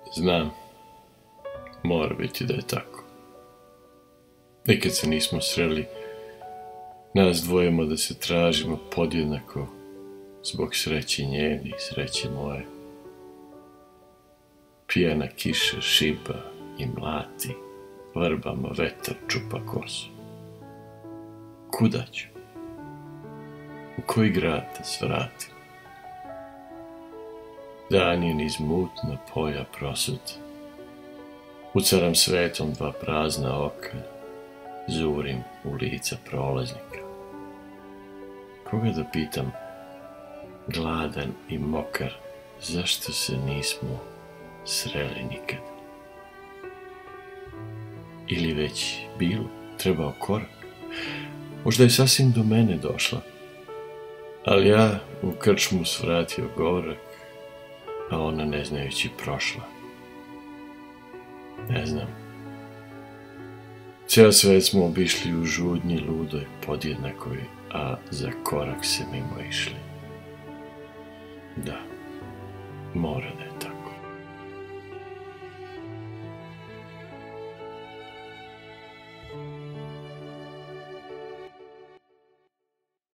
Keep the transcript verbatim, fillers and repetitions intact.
Znam, mora biti da je tako. Nikad se nismo sreli, nas dvojemo da se tražimo podjednako zbog sreće njene i sreće moje. Pijana kiša šiba i mlati, vrbama vetar čupa kosu. Kuda ću? U koji grad da svratim? Dan je niz mutna polja prosut. Ucaram svetom dva prazna oka, zurim u lica prolaznika. Koga da pitam, gladan i mokar, zašto se nismo sreli nikad? Ili već bilo, trebao korak? Možda je sasvim do mene došla, ali ja u krčmu svratio gorak, a ona ne znajući prošla. Ne znam. Cijel svet smo obišli u žudnji ludoj podjednakoj, a za korak se mimo išli. Da, mora da je.